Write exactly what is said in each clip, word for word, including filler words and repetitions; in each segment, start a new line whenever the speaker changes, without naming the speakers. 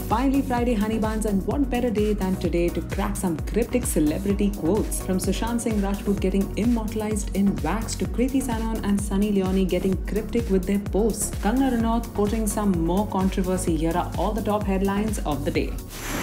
finally Friday honey buns, and what better day than today to crack some cryptic celebrity quotes. From Sushant Singh Rajput getting immortalized in wax to Kriti Sanon and Sunny Leone getting cryptic with their posts. Kangana Ranaut quoting some more controversy. Here are all the top headlines of the day.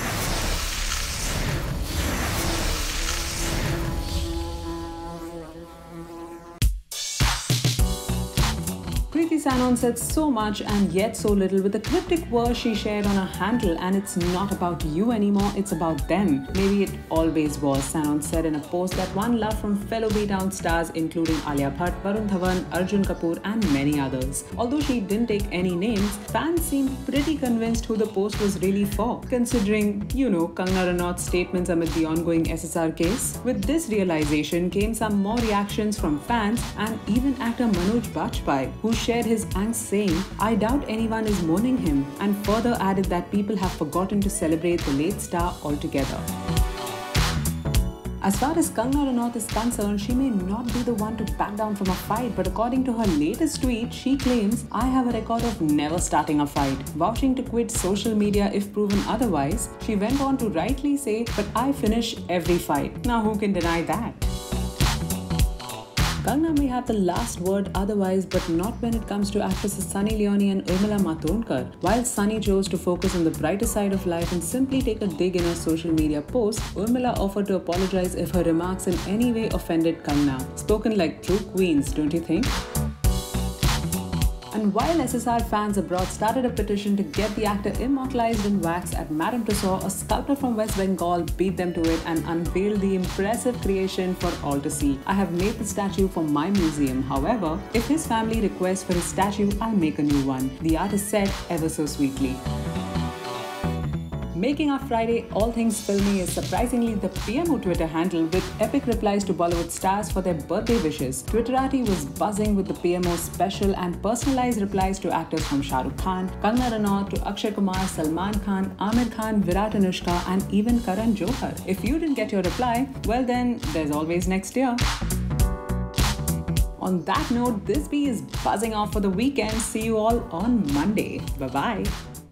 Kriti Sanon said so much and yet so little with the cryptic verse she shared on her handle, and it's not about you anymore, it's about them. Maybe it always was, Sanon said in a post that won love from fellow B-Town stars including Alia Bhatt, Varun Dhawan, Arjun Kapoor and many others. Although she didn't take any names, fans seemed pretty convinced who the post was really for, considering, you know, Kangana Ranaut's statements amid the ongoing S S R case. With this realization came some more reactions from fans and even actor Manoj Bajpayee, who shared his angst saying, "I doubt anyone is mourning him," and further added that people have forgotten to celebrate the late star altogether. As far as Kangana Ranaut is concerned, she may not be the one to back down from a fight, but according to her latest tweet, she claims, "I have a record of never starting a fight." Vouching to quit social media if proven otherwise, she went on to rightly say, "But I finish every fight." Now who can deny that? Kangana may have the last word otherwise, but not when it comes to actresses Sunny Leone and Urmila Matondkar. While Sunny chose to focus on the brighter side of life and simply take a dig in her social media post, Urmila offered to apologize if her remarks in any way offended Kangana. Spoken like true queens, don't you think? And while S S R fans abroad started a petition to get the actor immortalized in wax at Madame Tussauds, a sculptor from West Bengal beat them to it and unveiled the impressive creation for all to see. "I have made the statue for my museum. However, if his family requests for his statue, I'll make a new one," the artist said ever so sweetly. Making our Friday all things filmy is surprisingly the P M O Twitter handle, with epic replies to Bollywood stars for their birthday wishes. Twitterati was buzzing with the P M O's special and personalized replies to actors from Shah Rukh Khan, Kangana Ranaut to Akshay Kumar, Salman Khan, Aamir Khan, Virat Anushka and even Karan Johar. If you didn't get your reply, well then there's always next year. On that note, this bee is buzzing off for the weekend. See you all on Monday. Bye-bye.